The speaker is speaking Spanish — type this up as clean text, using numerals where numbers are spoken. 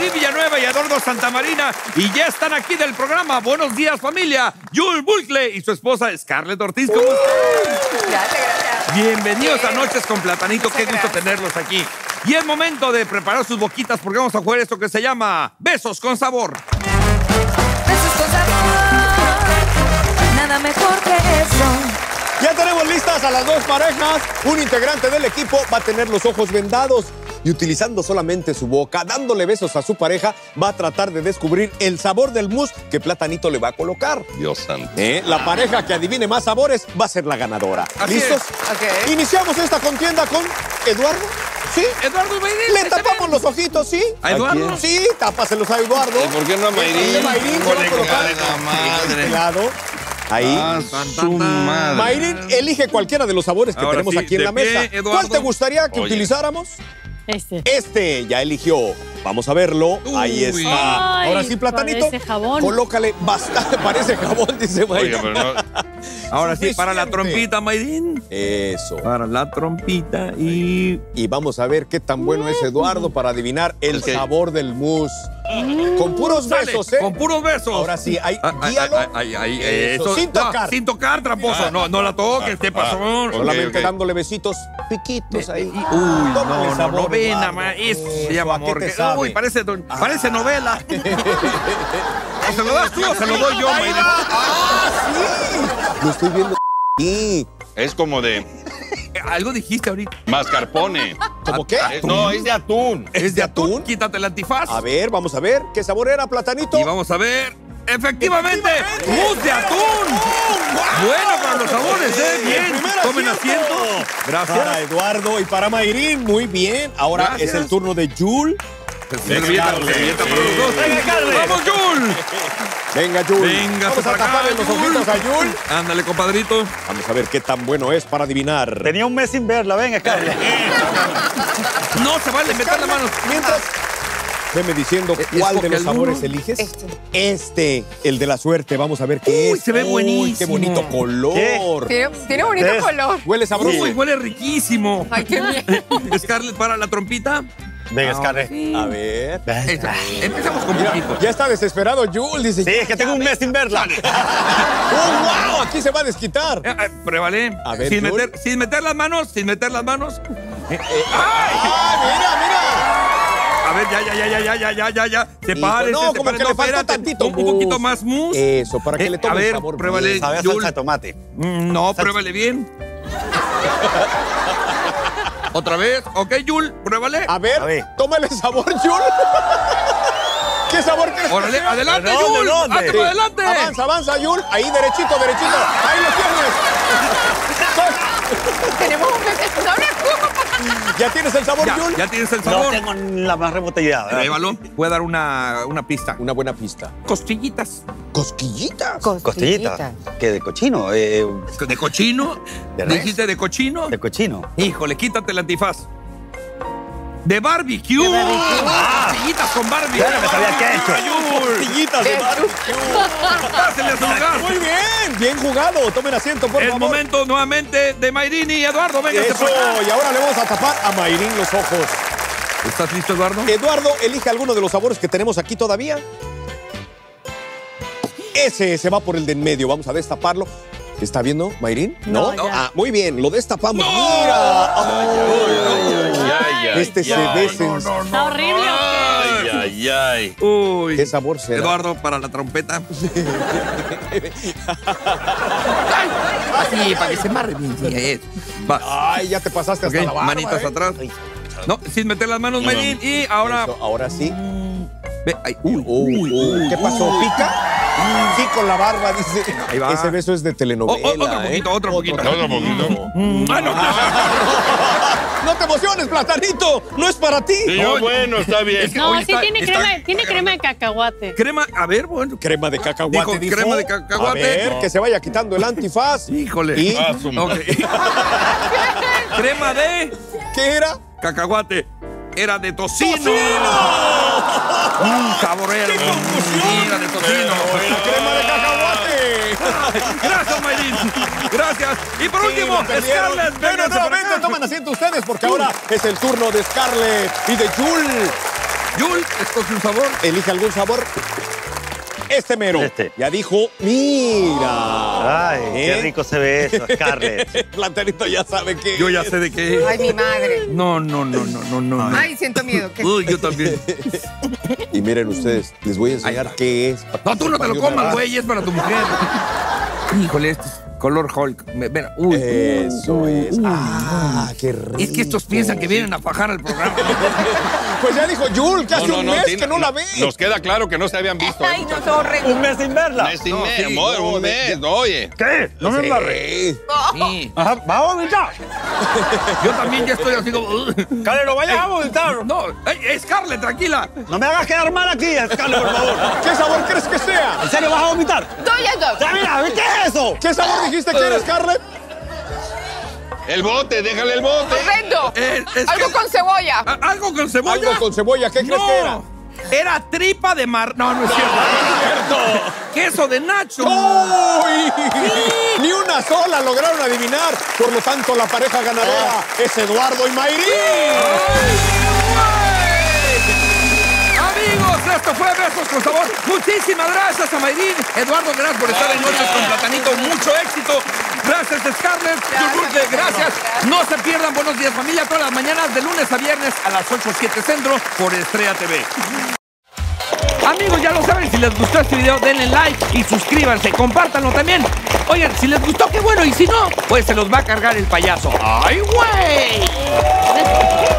Mayrín Villanueva y Eduardo Santamarina. Y ya están aquí del programa. Buenos días, familia. Jules Bulcle y su esposa Scarlett Ortiz. ¿Cómo están? Gracias. Bienvenidos a Noches con Platanito. Qué gusto tenerlos aquí. Y es momento de preparar sus boquitas porque vamos a jugar esto que se llama Besos con Sabor. Besos con sabor. Nada mejor que eso. Ya tenemos listas a las dos parejas. Un integrante del equipo va a tener los ojos vendados y utilizando solamente su boca, dándole besos a su pareja, va a tratar de descubrir el sabor del mousse que Platanito le va a colocar. Dios santo. La pareja que adivine más sabores va a ser la ganadora. Así ¿Listos? Ok. Iniciamos esta contienda con Eduardo. ¿Sí? Eduardo Mayrín. Le tapamos los ojitos, ¿sí? ¿A Eduardo? Sí, tápaselos a Eduardo. ¿Y por qué no a Mayrín? Mayrín se va a colocar madre. de este lado. Ahí. Ah, su madre. Mayrín, elige cualquiera de los sabores que Ahora tenemos sí, aquí en de la pie, mesa. Eduardo. ¿Cuál te gustaría que Oye. utilizáramos? Este. Ya eligió. Vamos a verlo. Ahí Uy. está. Ay, Ahora sí, Platanito. parece jabón. Colócale bastante. Parece jabón, dice Mayrín. Oiga, pero no. Ahora sí, para la Suficiente. trompita, Mayrín. Eso. Para la trompita y... Y vamos a ver qué tan bueno es Eduardo para adivinar el Es que- sabor del mousse. Con puros Sale, besos, ¿eh? Con puros besos. Ahora sí, guíalo. Eso. Sin tocar. Sin tocar, tramposo. No la toques, ¿qué pasó? ok. Solamente dándole besitos piquitos ahí. Uy, Tómale no, sabor, ven, Eduardo. ama, eso se Eso, llama ¿a qué amor. te sabe? Uy, parece novela. ¿O se lo das tú o se lo doy yo, Ahí Mayrín? va. ¡Ah, sí! Lo estoy viendo aquí. Es como de Algo dijiste ahorita. mascarpone. ¿Cómo qué? No, es de atún. ¿Es de atún? Quítate el antifaz. A ver, vamos a ver. ¿Qué sabor era, Platanito? Y vamos a ver. ¡Efectivamente! ¡Mousse de atún! Bueno para los sabores, ¿eh? El Bien. primer Tomen acierto. asiento. Gracias. Para Eduardo y para Mayrín, muy bien. Ahora Gracias. es el turno de Jules. Servilleta para los dos. ¡Vamos, Jules! Venga, Jules. Venga, Vamos a para acá, taparle los Jules. ojitos a Jules. Ándale, compadrito. Vamos a ver qué tan bueno es para adivinar. Tenía un mes sin verla, venga, Scarlett. No se vale meter las manos. Mientras, veme diciendo cuál de escoge los alguno. sabores eliges. El de la suerte. Vamos a ver qué Uy, es. se ve Uy, buenísimo. qué bonito color. Tiene bonito ¿Ves? color. Huele sabroso. Uy, huele riquísimo. Ay, qué bien. Scarlett para la trompita. Venga, Scarlett. A ver. Eso. Empezamos con Mira, poquito. ya está desesperado Jules. Dice, Sí, es que tengo un mes sin verla. ¡oh, wow! Aquí se va a desquitar. Pruébale. A ver, sin Jules. meter las manos, sin meter las manos. ¡Ah, mira! A ver, ya. Sepárese, No, como sepárese. que le faltó espérate. tantito Un poquito mousse. más mousse. Eso, para que le A tome el ver, sabor. pruébale. bien. Sabe a Jules. salsa de tomate. No, pruébale bien. Otra vez. Ok, Jules, pruébale. A ver, A ver. tómale sabor, Jules. ¿Qué sabor quieres? que Órale, sea? adelante, ¿De dónde, Jules. dónde? Hazte para adelante. Avanza, Jules. Ahí, derechito. Ahí lo tienes. Tenemos un mes. ¿Ya tienes el sabor, Jules? Ya tienes el No sabor. tengo la más remota idea. ¿verdad? Pruébalo. Voy a dar una pista. Una buena pista. Costillitas. ¿Cosquillitas? Costillita. ¿Qué? ¿De cochino? ¿De cochino? ¿De res? ¿Dijiste de cochino? ¿De cochino? Híjole, quítate el antifaz. De barbecue. Costillitas con barbecue. Ya no me sabía qué he hecho. Jules. Costillitas de Pásale a su lugar. Muy bien jugado. Tomen asiento, por Es favor. momento nuevamente de Mayrín y Eduardo. Véngase Eso, para acá. y ahora le vamos a tapar a Mayrín los ojos. ¿Estás listo, Eduardo? Eduardo, elige alguno de los sabores que tenemos aquí todavía. Ese se va por el de en medio. Vamos a destaparlo. ¿Está viendo, Mayrín? No, ya. Ah, muy bien, lo destapamos. ¡Mira! Este se ve Está horrible. Ay. Uy. ¿Qué sabor será? Eduardo, para la trompeta. Así, para que se marre bien. Sí, es. Va. Ay, ya te pasaste hasta Ok, la barba. manitas atrás. No, sin meter las manos, Mayrín. Y ahora... Eso, ahora sí. Ve, ay, uy, ¿Qué pasó? ¿Pica? Sí, con la barba, dice. Ahí va. Ese beso es de telenovela. Otro poquito. Otro poquito. Ah, no. No te emociones, Platanito. No es para ti. Sí, yo, bueno, está bien. Es que No, hoy sí está- tiene está- crema de cacahuate. Crema, a ver, bueno. Crema de cacahuate, Dijo, crema de cacahuate. A ver, que se vaya quitando el antifaz. Híjole. ¿Y Ah, su Ok. Crema de qué era? cacahuate. Era de tocino. Saborero. ¡Qué confusión! Era de tocino. La crema de cacahuate. Gracias, Mayrín. Gracias. Y por último, lo perdieron. Scarlett. Bueno, vénganse para nuevamente acá. toman asiento ustedes porque ahora es el turno de Scarlett y de Jules. Yul, escoge un sabor. Elige algún sabor. Este mero. Ya dijo, mira. Ay, qué rico se ve eso, Scarlett. El platanito ya sabe que. Yo ya sé de qué es. Ay, mi madre. No. Ay, siento miedo. Uy, yo también. Y miren ustedes, les voy a enseñar qué es. No, tú no te lo comas, güey, es para tu mujer. Híjole, este es color Hulk. Ven, uy. Eso es. Qué rico. Es que estos piensan que vienen a fajar al programa. Pues ya dijo Yul, que hace un mes que no la ve. Nos queda claro que no se habían visto. Ay, no, sorry. Un mes sin verla. Mes sin mes, amor, un mes, oye. ¿Qué? No me embarré. Sí. Ajá, ¿va a vomitar? Yo también ya estoy así como... Scarlett, no vayas a vomitar. No, Scarlett, tranquila. No me hagas quedar mal aquí, Scarlett, por favor. ¿Qué sabor crees que sea? ¿En serio vas a vomitar? Mira, ¿qué es eso? ¿Qué sabor dijiste que era, Scarlett? El bote, déjale el bote. Horrendo. Es Algo que- con cebolla. ¿Algo con cebolla? Algo con cebolla, ¿qué crees que era? No, era tripa de mar... No, no es cierto. Queso de Nacho. ¡Uy! Ni una sola lograron adivinar. Por lo tanto, la pareja ganadora es Eduardo y Mayrín. Amigos, esto fue Besos con Sabor. Muchísimas gracias a Mayrín. Eduardo, gracias por estar en Noches con Platanito. Mucho éxito. Gracias, Scarlett. Gracias, Gracias. No se pierdan Buenos Días, Familia, todas las mañanas de lunes a viernes a las 8:07 Centro por Estrella TV. Amigos, ya lo saben, si les gustó este video, denle like y suscríbanse, compártanlo también. Oigan, si les gustó, qué bueno, y si no, pues se los va a cargar el payaso. ¡Ay, güey!